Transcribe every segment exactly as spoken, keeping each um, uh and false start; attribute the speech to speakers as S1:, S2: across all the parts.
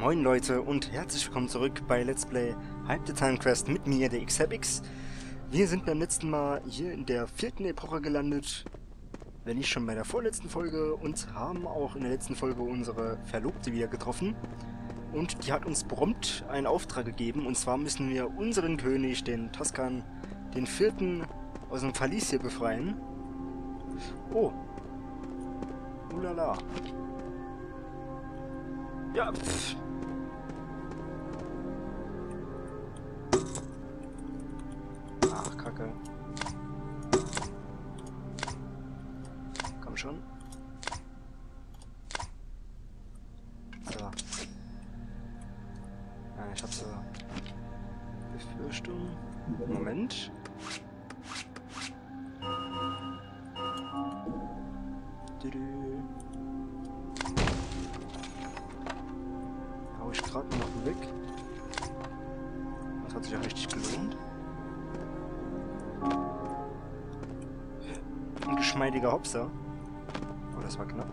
S1: Moin Leute und herzlich willkommen zurück bei Let's Play Hype the Time Quest mit mir, der X-Habix. Wir sind beim letzten Mal hier in der vierten Epoche gelandet, wenn nicht schon bei der vorletzten Folge, und haben auch in der letzten Folge unsere Verlobte wieder getroffen. Und die hat uns prompt einen Auftrag gegeben, und zwar müssen wir unseren König, den Taskan, den vierten, aus dem Verlies hier befreien. Oh. Ulala. Ja, pff. Ach, Kacke. Komm schon. So. Ja, ich hab so Befürchtung. Moment. Düdü. Hau ich gerade noch weg. Das hat sich ja richtig gelohnt. Ein geschmeidiger Hopser. Oh, das war knapp.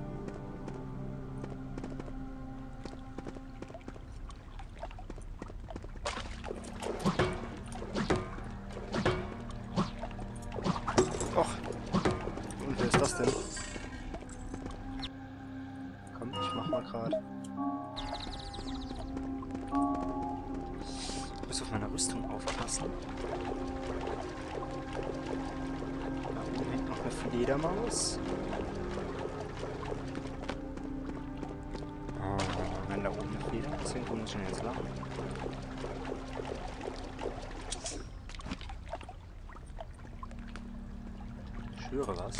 S1: Och. Und wer ist das denn? Komm, ich mach mal gerade. Ich muss auf meine Rüstung aufpassen. Da oben hängt noch eine Fledermaus. Oh, wenn da oben eine Fledermaus hängt, wo muss ich denn jetzt lang? Ich höre was.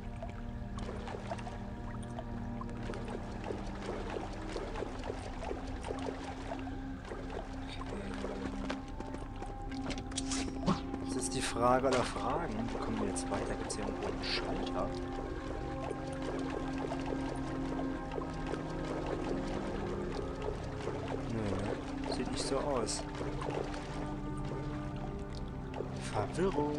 S1: Die Frage aller Fragen. Wo kommen wir jetzt weiter? Gibt es hier irgendwo einen Schalter? Nö, sieht nicht so aus. Verwirrung.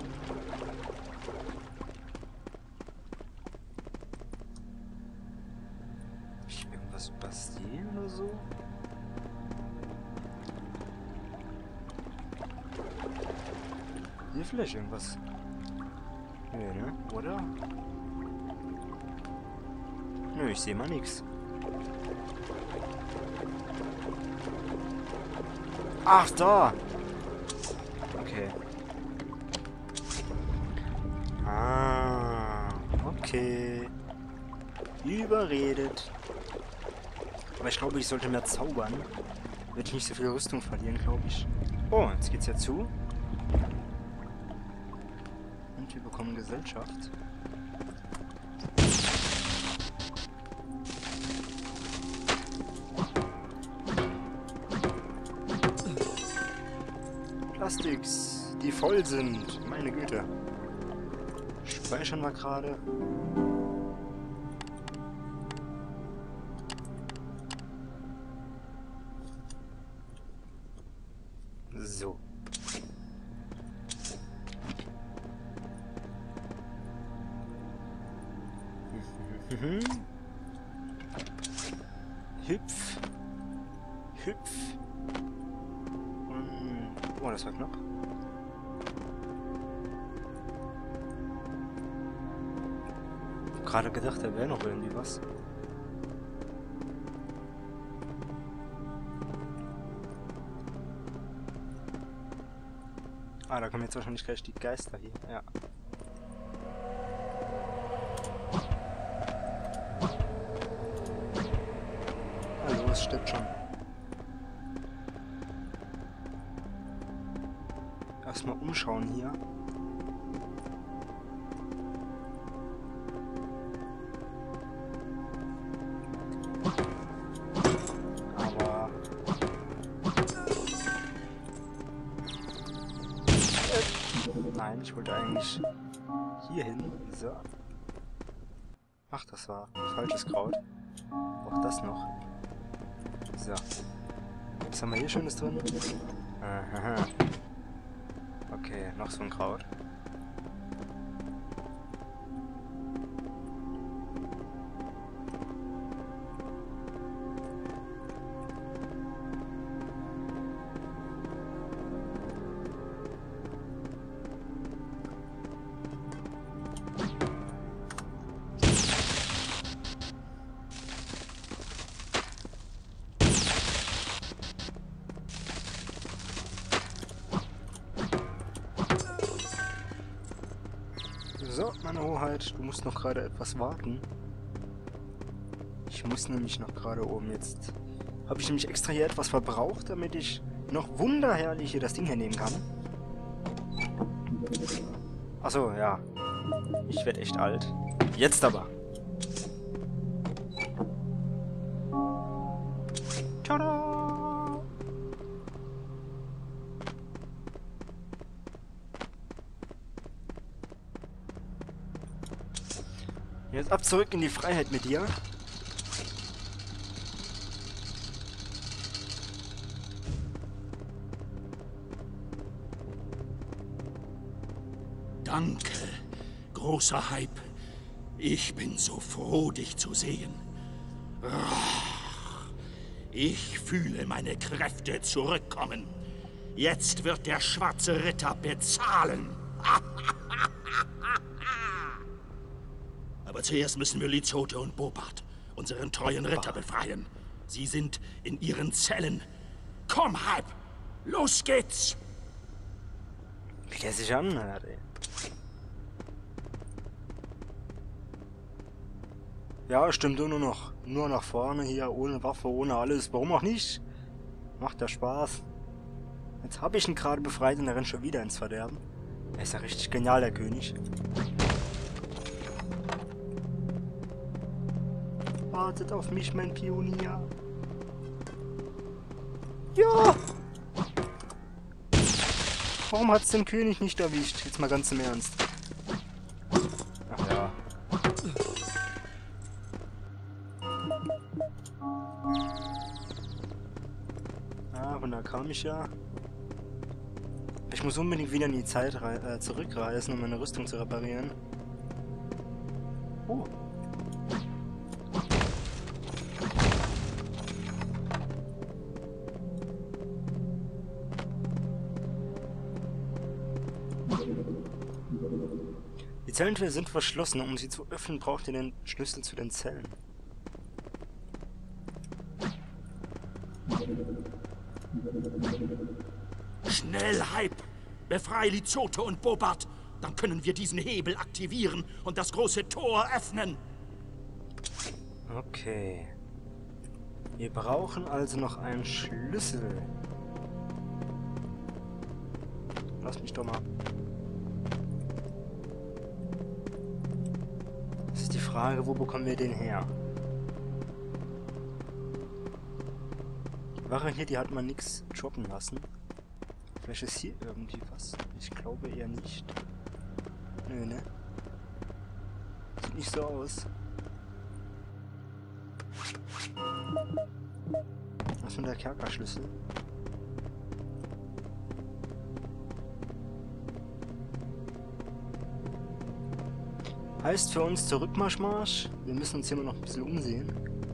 S1: Hab ich irgendwas übersehen oder so? Hier vielleicht irgendwas. Nö, ne? Oder? Nö, ich sehe mal nichts. Ach, da! Okay. Ah, okay. Überredet. Aber ich glaube, ich sollte mehr zaubern. Würde ich nicht so viel Rüstung verlieren, glaube ich. Oh, jetzt geht's ja zu. Wir bekommen Gesellschaft. Plastiks, die voll sind. Meine Güte. Speichern wir gerade. So. Mhm. Hüpf. Hüpf. Und... Oh, das war knapp. Ich hab gerade gedacht, da wäre noch irgendwie was. Ah, da kommen jetzt wahrscheinlich gleich die Geister hier. Ja. Das stimmt schon. Erstmal umschauen hier. Aber... Äh, nein, ich wollte eigentlich hier hin. So. Ach, das war falsches Kraut. Auch das noch. So. Was haben wir hier Schönes drin? Aha. Okay, noch so ein Kraut. So, meine Hoheit, du musst noch gerade etwas warten. Ich muss nämlich noch gerade oben jetzt... Habe ich nämlich extra hier etwas verbraucht, damit ich noch wunderherrlich hier das Ding hernehmen kann. Achso, ja. Ich werde echt alt. Jetzt aber. Tada! Jetzt ab zurück in die Freiheit mit dir.
S2: Danke, großer Hype. Ich bin so froh, dich zu sehen. Ich fühle meine Kräfte zurückkommen. Jetzt wird der schwarze Ritter bezahlen. Aber zuerst müssen wir Lizote und Bobat, unseren treuen Ritter, befreien. Sie sind in ihren Zellen. Komm, Hype! Los geht's!
S1: Wie der sich anhört, ey. Ja, stimmt nur noch. Nur nach vorne hier, ohne Waffe, ohne alles. Warum auch nicht? Macht ja Spaß. Jetzt habe ich ihn gerade befreit und er rennt schon wieder ins Verderben. Er ist ja richtig genial, der König. Wartet auf mich, mein Pionier. Ja! Warum hat es den König nicht erwischt? Jetzt mal ganz im Ernst. Ach ja. Ah, von da kam ich ja. Ich muss unbedingt wieder in die Zeit äh, zurückreisen, um meine Rüstung zu reparieren. Oh. Die Zellentüren sind verschlossen. Um sie zu öffnen, braucht ihr den Schlüssel zu den Zellen.
S2: Schnell, Hype! Befreie Lizote und Bobat! Dann können wir diesen Hebel aktivieren und das große Tor öffnen!
S1: Okay. Wir brauchen also noch einen Schlüssel. Lass mich doch mal. Das ist die Frage, wo bekommen wir den her? Die Wache hier, die hat man nichts droppen lassen. Vielleicht ist hier irgendwie was. Ich glaube eher nicht. Nö, ne? Sieht nicht so aus. Was ist denn der Kerkerschlüssel? Heißt für uns Zurückmarsch, Marsch. Wir müssen uns hier mal noch ein bisschen umsehen.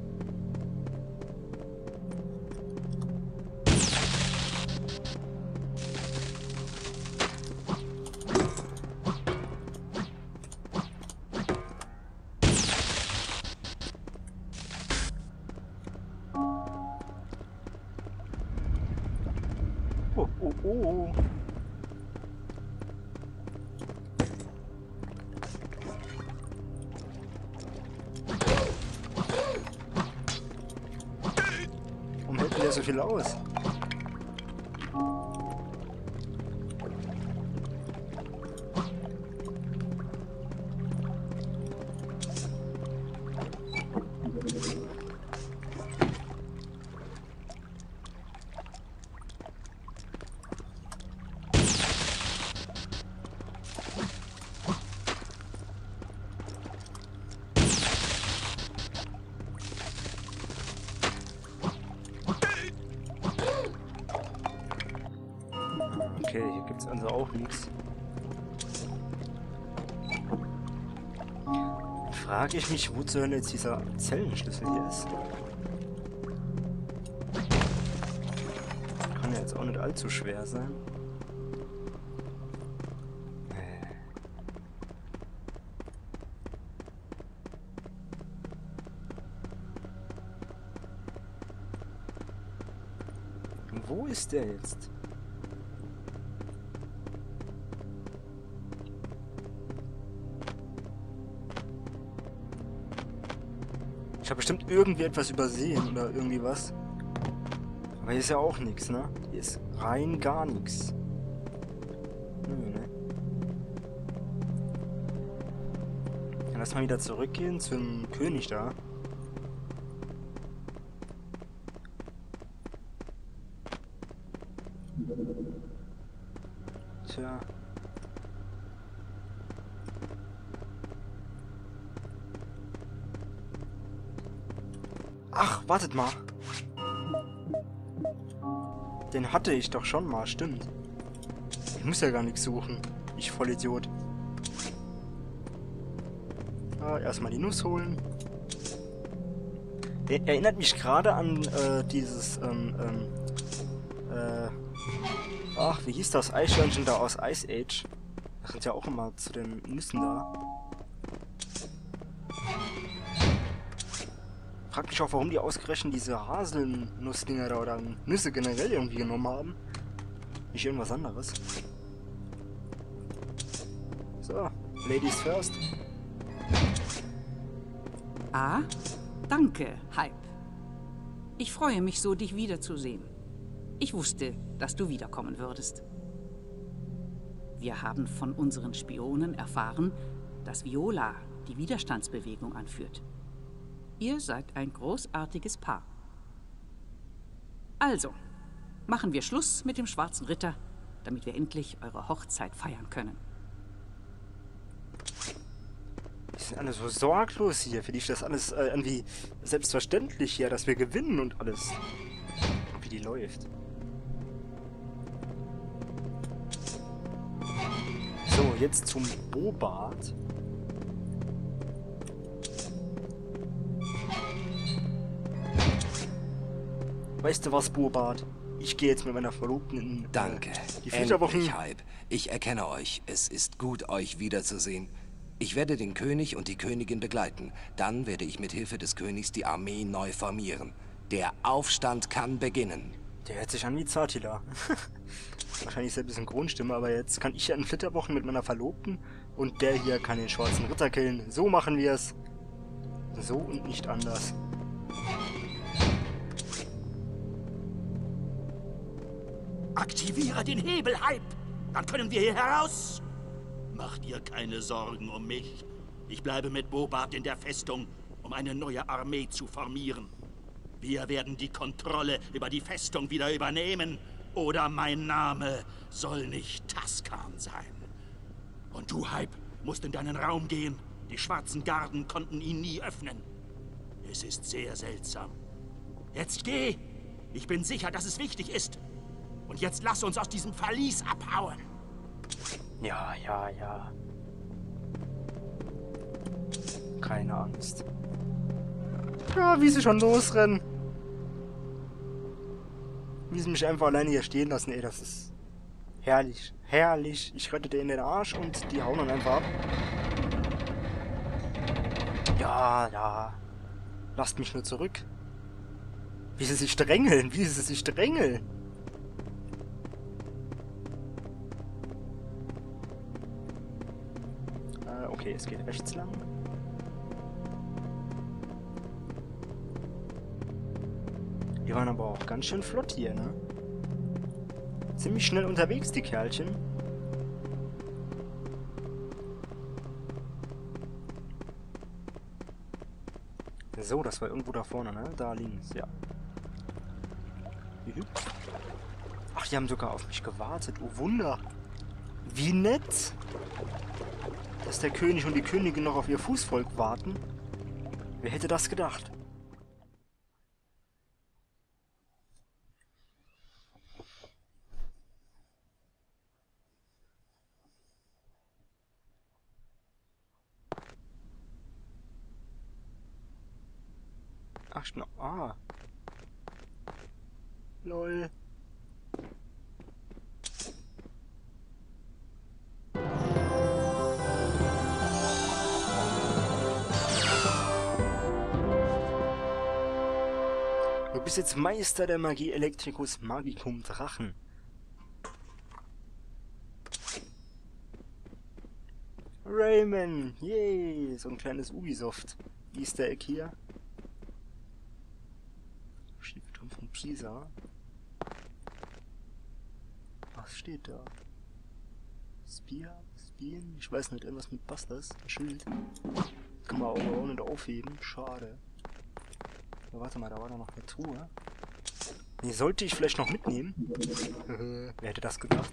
S1: Oh, oh, oh. Warum hält der so viel aus? Okay, hier gibt's also auch nichts. Frage ich mich, wozu denn jetzt dieser Zellenschlüssel hier ist. Kann ja jetzt auch nicht allzu schwer sein. Wo ist der jetzt? Ich habe bestimmt irgendwie etwas übersehen oder irgendwie was. Aber hier ist ja auch nichts, ne? Hier ist rein gar nichts. Nö, ne? Dann lass mal wieder zurückgehen zum König da. Tja. Ach, wartet mal. Den hatte ich doch schon mal, stimmt. Ich muss ja gar nichts suchen. Ich Vollidiot. Ah, erstmal die Nuss holen. Er erinnert mich gerade an äh, dieses, ähm, ähm, äh, ach, wie hieß das Eichhörnchen da aus Ice Age? Das sind ja auch immer zu den Nüssen da. Frag mich auch, warum die ausgerechnet diese Haselnussdinger da oder Nüsse generell irgendwie genommen haben. Nicht irgendwas anderes. So, Ladies first.
S3: Ah, danke, Hype. Ich freue mich so, dich wiederzusehen. Ich wusste, dass du wiederkommen würdest. Wir haben von unseren Spionen erfahren, dass Viola die Widerstandsbewegung anführt. Ihr seid ein großartiges Paar. Also, machen wir Schluss mit dem Schwarzen Ritter, damit wir endlich eure Hochzeit feiern können.
S1: Die sind alle so sorglos hier. Für die ist das alles äh, irgendwie selbstverständlich hier, dass wir gewinnen und alles. Wie die läuft. So, jetzt zum Bobart. Weißt du was, Bobart? Ich gehe jetzt mit meiner Verlobten in äh,
S4: Danke.
S1: die Flitterwochen.
S4: Endlich, Hype. Ich erkenne euch. Es ist gut, euch wiederzusehen. Ich werde den König und die Königin begleiten. Dann werde ich mit Hilfe des Königs die Armee neu formieren. Der Aufstand kann beginnen.
S1: Der hört sich an wie Zartila. Wahrscheinlich ist er ein bisschen Grundstimme, aber jetzt kann ich ja in Flitterwochen mit meiner Verlobten und der hier kann den Schwarzen Ritter killen. So machen wir es. So und nicht anders.
S2: Aktiviere den Hebel, Hype! Dann können wir hier heraus! Mach dir keine Sorgen um mich. Ich bleibe mit Bobart in der Festung, um eine neue Armee zu formieren. Wir werden die Kontrolle über die Festung wieder übernehmen. Oder mein Name soll nicht Taskan sein. Und du, Hype, musst in deinen Raum gehen. Die schwarzen Garden konnten ihn nie öffnen. Es ist sehr seltsam. Jetzt geh! Ich bin sicher, dass es wichtig ist. Und jetzt lass uns aus diesem Verlies abhauen.
S1: Ja, ja, ja. Keine Angst. Ja, wie sie schon losrennen. Wie sie mich einfach alleine hier stehen lassen, ey, das ist herrlich. Herrlich. Ich rette denen den Arsch und die hauen dann einfach ab. Ja, ja. Lasst mich nur zurück. Wie sie sich drängeln, wie sie sich drängeln. Äh, okay, es geht rechts lang. Die waren aber auch ganz schön flott hier, ne? Ziemlich schnell unterwegs, die Kerlchen. So, das war irgendwo da vorne, ne? Da links, ja. Ach, die haben sogar auf mich gewartet. Oh Wunder. Wie nett. Dass der König und die Königin noch auf ihr Fußvolk warten. Wer hätte das gedacht? Ach, genau. Ah. Lol. Du bist jetzt Meister der Magie Electricus Magicum Drachen. Rayman, yay, so ein kleines Ubisoft Easter Egg hier. Schieferturm von Pisa. Was steht da? Spia? Spien? Ich weiß nicht, irgendwas mit Bastas. Ein Schild. Kann man auch, auch nicht aufheben. Schade. Ja, warte mal, da war da noch eine Truhe. Die sollte ich vielleicht noch mitnehmen. Wer hätte das gedacht?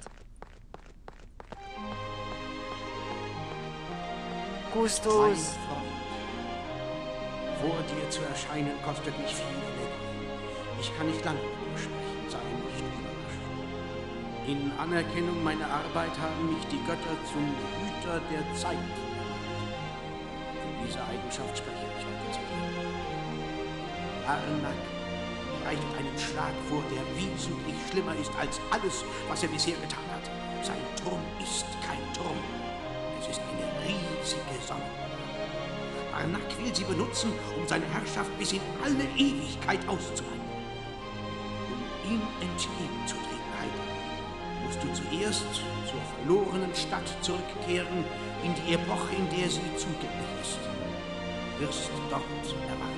S1: Gustus!
S5: Mein Freund, vor dir zu erscheinen kostet mich viel Energie. Ich kann nicht lange mit dir sprechen, sei nicht überrascht. In Anerkennung meiner Arbeit haben mich die Götter zum Hüter der Zeit ernannt. Für diese Eigenschaft spreche ich heute zu dir. Arnak bereitet einen Schlag vor, der wesentlich schlimmer ist als alles, was er bisher getan hat. Sein Turm ist kein Turm. Es ist eine riesige Sonne. Arnak will sie benutzen, um seine Herrschaft bis in alle Ewigkeit auszuweiten. Um ihm entgegenzutreten, Heide, musst du zuerst zur verlorenen Stadt zurückkehren, in die Epoche, in der sie zugänglich ist. Du wirst dort erwartet.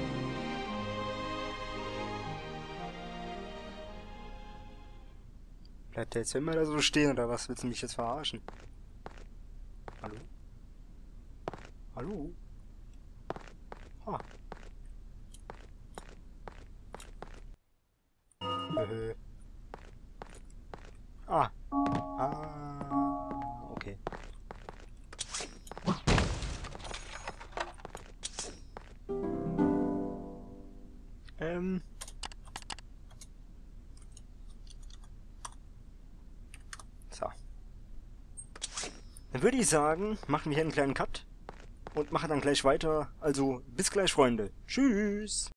S1: Bleibt der jetzt immer da so stehen, oder was? Willst du mich jetzt verarschen? Hallo? Hallo? Ha. Äh. Ah. Ah. Okay. Ähm. So. Dann würde ich sagen, machen wir hier einen kleinen Cut und machen dann gleich weiter. Also, bis gleich, Freunde. Tschüss!